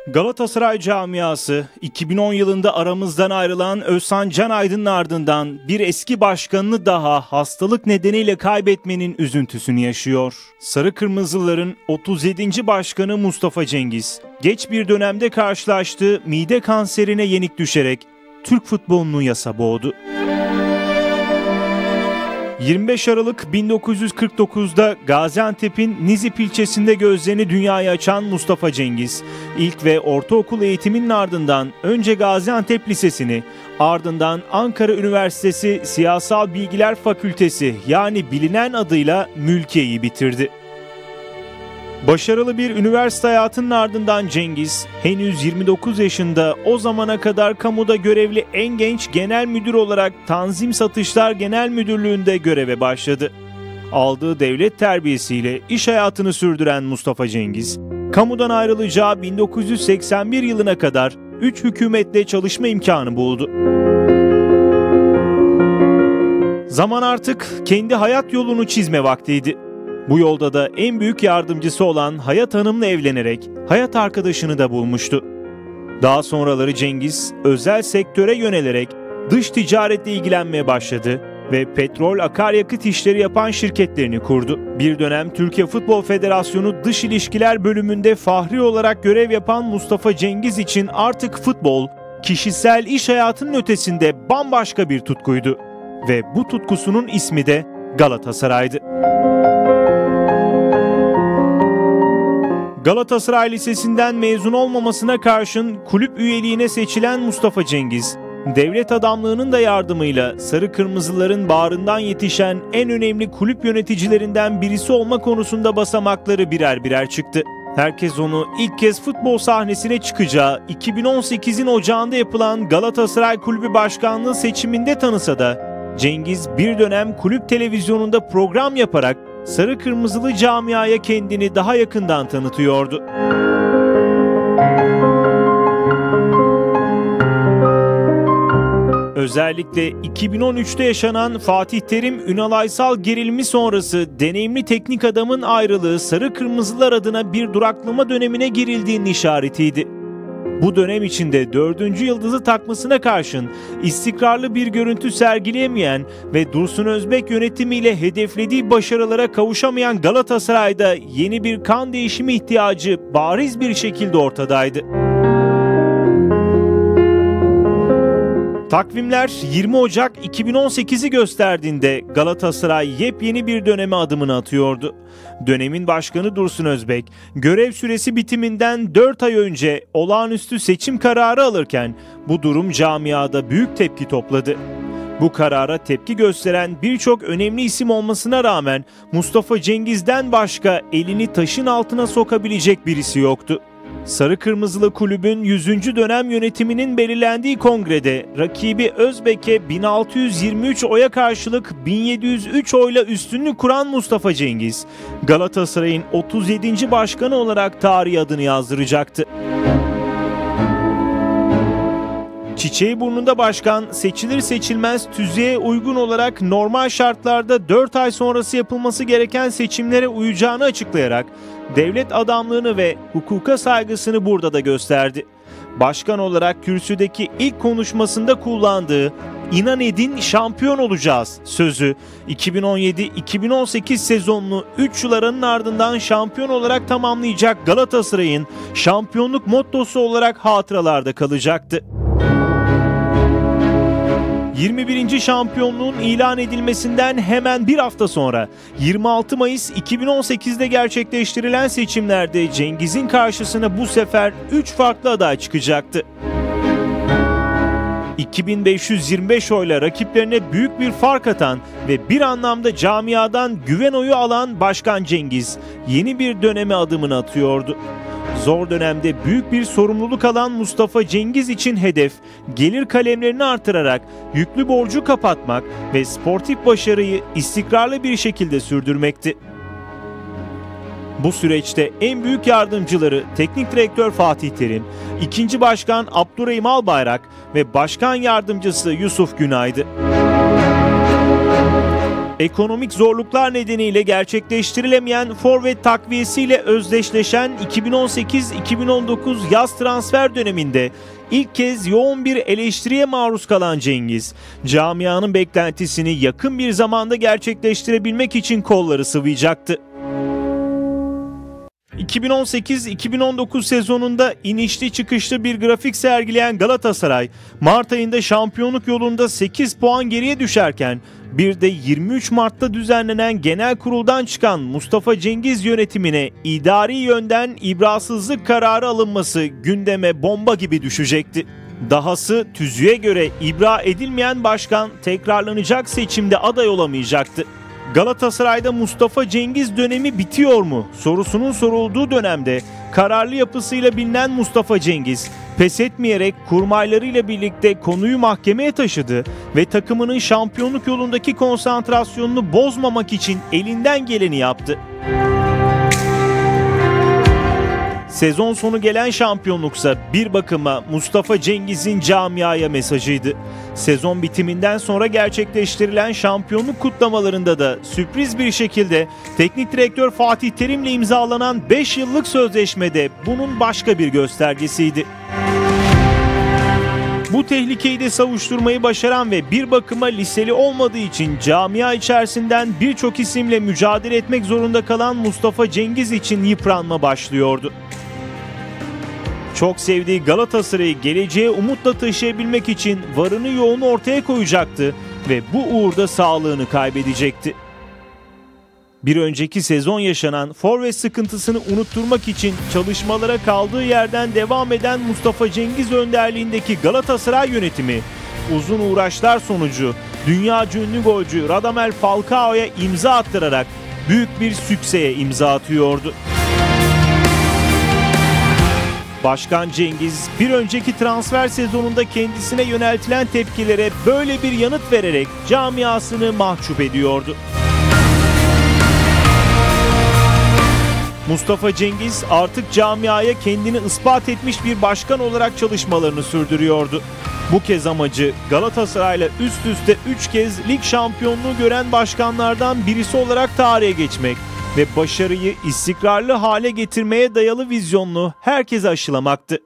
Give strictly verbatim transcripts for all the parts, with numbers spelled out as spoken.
Galatasaray camiası iki bin on yılında aramızdan ayrılan Özhan Canaydın'ın ardından bir eski başkanını daha hastalık nedeniyle kaybetmenin üzüntüsünü yaşıyor. Sarı Kırmızıların otuz yedinci başkanı Mustafa Cengiz, geç bir dönemde karşılaştığı mide kanserine yenik düşerek Türk futbolunu yasa boğdu. yirmi beş Aralık bin dokuz yüz kırk dokuz'da Gaziantep'in Nizip ilçesinde gözlerini dünyaya açan Mustafa Cengiz, ilk ve ortaokul eğitiminin ardından önce Gaziantep Lisesi'ni, ardından Ankara Üniversitesi Siyasal Bilgiler Fakültesi yani bilinen adıyla Mülkiye'yi bitirdi. Başarılı bir üniversite hayatının ardından Cengiz, henüz yirmi dokuz yaşında o zamana kadar kamuda görevli en genç genel müdür olarak Tanzim Satışlar Genel Müdürlüğü'nde göreve başladı. Aldığı devlet terbiyesiyle iş hayatını sürdüren Mustafa Cengiz, kamudan ayrılacağı bin dokuz yüz seksen bir yılına kadar üç hükümette çalışma imkanı buldu. Zaman artık kendi hayat yolunu çizme vaktiydi. Bu yolda da en büyük yardımcısı olan Hayat Hanım'la evlenerek hayat arkadaşını da bulmuştu. Daha sonraları Cengiz özel sektöre yönelerek dış ticaretle ilgilenmeye başladı ve petrol akaryakıt işleri yapan şirketlerini kurdu. Bir dönem Türkiye Futbol Federasyonu Dış İlişkiler Bölümünde fahri olarak görev yapan Mustafa Cengiz için artık futbol, kişisel iş hayatının ötesinde bambaşka bir tutkuydu ve bu tutkusunun ismi de Galatasaray'dı. Galatasaray Lisesi'nden mezun olmamasına karşın kulüp üyeliğine seçilen Mustafa Cengiz, devlet adamlığının da yardımıyla Sarı Kırmızıların bağrından yetişen en önemli kulüp yöneticilerinden birisi olma konusunda basamakları birer birer çıktı. Herkes onu ilk kez futbol sahnesine çıkacağı iki bin on sekiz'in ocağında yapılan Galatasaray Kulübü Başkanlığı seçiminde tanısa da Cengiz bir dönem kulüp televizyonunda program yaparak Sarı Kırmızılı camiaya kendini daha yakından tanıtıyordu. Özellikle iki bin on üç'te yaşanan Fatih Terim Ünal Aysal gerilimi sonrası deneyimli teknik adamın ayrılığı Sarı Kırmızılar adına bir duraklama dönemine girildiğinin işaretiydi. Bu dönem içinde dördüncü yıldızı takmasına karşın istikrarlı bir görüntü sergileyemeyen ve Dursun Özbek yönetimiyle hedeflediği başarılara kavuşamayan Galatasaray'da yeni bir kan değişimi ihtiyacı bariz bir şekilde ortadaydı. Takvimler yirmi Ocak iki bin on sekiz'i gösterdiğinde Galatasaray yepyeni bir döneme adımını atıyordu. Dönemin başkanı Dursun Özbek, görev süresi bitiminden dört ay önce olağanüstü seçim kararı alırken bu durum camiada büyük tepki topladı. Bu karara tepki gösteren birçok önemli isim olmasına rağmen Mustafa Cengiz'den başka elini taşın altına sokabilecek birisi yoktu. Sarı Kırmızılı kulübün yüzüncü dönem yönetiminin belirlendiği kongrede rakibi Özbek'e bin altı yüz yirmi üç oya karşılık bin yedi yüz üç oyla üstünlük kuran Mustafa Cengiz, Galatasaray'ın otuz yedinci başkanı olarak tarihe adını yazdıracaktı. Çiçeğiburnunda başkan seçilir seçilmez tüzüğe uygun olarak normal şartlarda dört ay sonrası yapılması gereken seçimlere uyacağını açıklayarak devlet adamlığını ve hukuka saygısını burada da gösterdi. Başkan olarak kürsüdeki ilk konuşmasında kullandığı "İnan edin şampiyon olacağız" sözü iki bin on yedi iki bin on sekiz sezonunu üç yıl aranın ardından şampiyon olarak tamamlayacak Galatasaray'ın şampiyonluk mottosu olarak hatıralarda kalacaktı. yirmi birinci şampiyonluğun ilan edilmesinden hemen bir hafta sonra yirmi altı Mayıs iki bin on sekiz'de gerçekleştirilen seçimlerde Cengiz'in karşısına bu sefer üç farklı aday çıkacaktı. iki bin beş yüz yirmi beş oyla rakiplerine büyük bir fark atan ve bir anlamda camiadan güven oyu alan Başkan Cengiz yeni bir döneme adımını atıyordu. Zor dönemde büyük bir sorumluluk alan Mustafa Cengiz için hedef, gelir kalemlerini artırarak yüklü borcu kapatmak ve sportif başarıyı istikrarlı bir şekilde sürdürmekti. Bu süreçte en büyük yardımcıları Teknik Direktör Fatih Terim, ikinci Başkan Abdurrahim Albayrak ve Başkan Yardımcısı Yusuf Günay'dı. Ekonomik zorluklar nedeniyle gerçekleştirilemeyen forvet takviyesiyle özdeşleşen iki bin on sekiz iki bin on dokuz yaz transfer döneminde ilk kez yoğun bir eleştiriye maruz kalan Cengiz, camianın beklentisini yakın bir zamanda gerçekleştirebilmek için kolları sıvayacaktı. iki bin on sekiz iki bin on dokuz sezonunda inişli çıkışlı bir grafik sergileyen Galatasaray, Mart ayında şampiyonluk yolunda sekiz puan geriye düşerken bir de yirmi üç Mart'ta düzenlenen genel kuruldan çıkan Mustafa Cengiz yönetimine idari yönden ibrasızlık kararı alınması gündeme bomba gibi düşecekti. Dahası tüzüğe göre ibra edilmeyen başkan tekrarlanacak seçimde aday olamayacaktı. Galatasaray'da Mustafa Cengiz dönemi bitiyor mu sorusunun sorulduğu dönemde kararlı yapısıyla bilinen Mustafa Cengiz pes etmeyerek kurmaylarıyla birlikte konuyu mahkemeye taşıdı ve takımının şampiyonluk yolundaki konsantrasyonunu bozmamak için elinden geleni yaptı. Sezon sonu gelen şampiyonluksa bir bakıma Mustafa Cengiz'in camiaya mesajıydı. Sezon bitiminden sonra gerçekleştirilen şampiyonluk kutlamalarında da sürpriz bir şekilde teknik direktör Fatih Terim'le imzalanan beş yıllık sözleşmede bunun başka bir göstergesiydi. Bu tehlikeyi de savuşturmayı başaran ve bir bakıma liseli olmadığı için camia içerisinden birçok isimle mücadele etmek zorunda kalan Mustafa Cengiz için yıpranma başlıyordu. Çok sevdiği Galatasaray'ı geleceğe umutla taşıyabilmek için varını yoğunu ortaya koyacaktı ve bu uğurda sağlığını kaybedecekti. Bir önceki sezon yaşanan forvet sıkıntısını unutturmak için çalışmalara kaldığı yerden devam eden Mustafa Cengiz önderliğindeki Galatasaray yönetimi uzun uğraşlar sonucu dünyaca ünlü golcü Radamel Falcao'ya imza attırarak büyük bir sükseye imza atıyordu. Başkan Cengiz bir önceki transfer sezonunda kendisine yöneltilen tepkilere böyle bir yanıt vererek camiasını mahcup ediyordu. Mustafa Cengiz artık camiaya kendini ispat etmiş bir başkan olarak çalışmalarını sürdürüyordu. Bu kez amacı Galatasaray'la üst üste üç kez lig şampiyonluğu gören başkanlardan birisi olarak tarihe geçmek ve başarıyı istikrarlı hale getirmeye dayalı vizyonunu herkese aşılamaktı.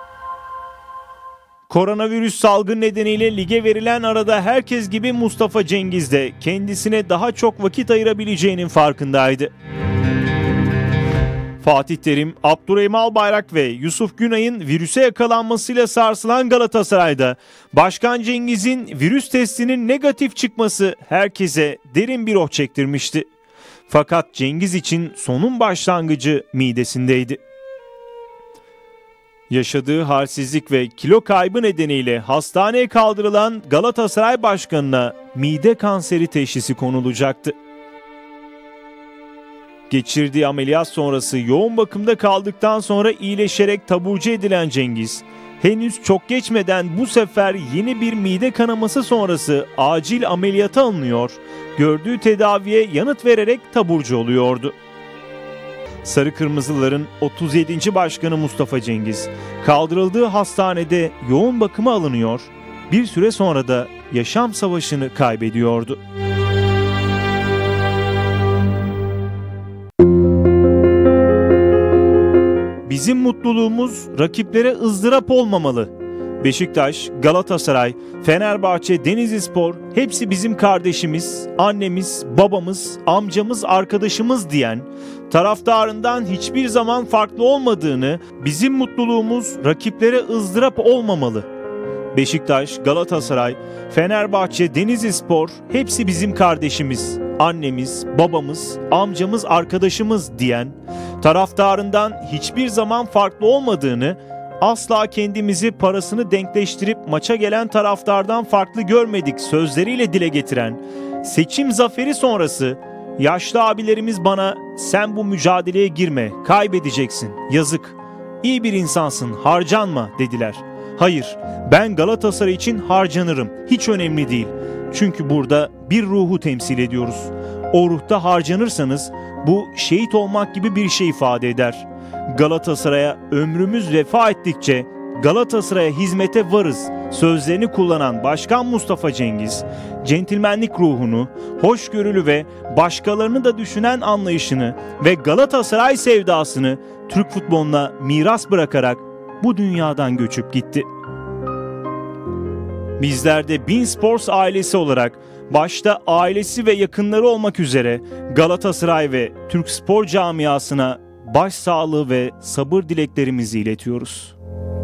Koronavirüs salgın nedeniyle lige verilen arada herkes gibi Mustafa Cengiz de kendisine daha çok vakit ayırabileceğinin farkındaydı. Fatih Terim, Abdurrahim Albayrak ve Yusuf Günay'ın virüse yakalanmasıyla sarsılan Galatasaray'da Başkan Cengiz'in virüs testinin negatif çıkması herkese derin bir oh çektirmişti. Fakat Cengiz için sonun başlangıcı midesindeydi. Yaşadığı halsizlik ve kilo kaybı nedeniyle hastaneye kaldırılan Galatasaray Başkanı'na mide kanseri teşhisi konulacaktı. Geçirdiği ameliyat sonrası yoğun bakımda kaldıktan sonra iyileşerek taburcu edilen Cengiz, henüz çok geçmeden bu sefer yeni bir mide kanaması sonrası acil ameliyata alınıyor, gördüğü tedaviye yanıt vererek taburcu oluyordu. Sarı Kırmızıların otuz yedinci başkanı Mustafa Cengiz, kaldırıldığı hastanede yoğun bakıma alınıyor, bir süre sonra da yaşam savaşını kaybediyordu. Bizim mutluluğumuz rakiplere ızdırap olmamalı. Beşiktaş, Galatasaray, Fenerbahçe, Denizlispor hepsi bizim kardeşimiz, annemiz, babamız, amcamız, arkadaşımız diyen, taraftarından hiçbir zaman farklı olmadığını, bizim mutluluğumuz rakiplere ızdırap olmamalı. Beşiktaş, Galatasaray, Fenerbahçe, Denizlispor hepsi bizim kardeşimiz, annemiz, babamız, amcamız, arkadaşımız diyen, taraftarından hiçbir zaman farklı olmadığını, asla kendimizi parasını denkleştirip maça gelen taraftardan farklı görmedik sözleriyle dile getiren, seçim zaferi sonrası yaşlı abilerimiz bana sen bu mücadeleye girme, kaybedeceksin, yazık, iyi bir insansın, harcanma dediler. Hayır, ben Galatasaray için harcanırım, hiç önemli değil. Çünkü burada bir ruhu temsil ediyoruz. O ruhta harcanırsanız bu şehit olmak gibi bir şey ifade eder. Galatasaray'a ömrümüz vefa ettikçe Galatasaray'a hizmete varız. sözlerini kullanan Başkan Mustafa Cengiz, centilmenlik ruhunu, hoşgörülü ve başkalarını da düşünen anlayışını ve Galatasaray sevdasını Türk futboluna miras bırakarak bu dünyadan göçüp gitti. Bizler de Bein Sports ailesi olarak başta ailesi ve yakınları olmak üzere Galatasaray ve Türk spor camiasına başsağlığı ve sabır dileklerimizi iletiyoruz.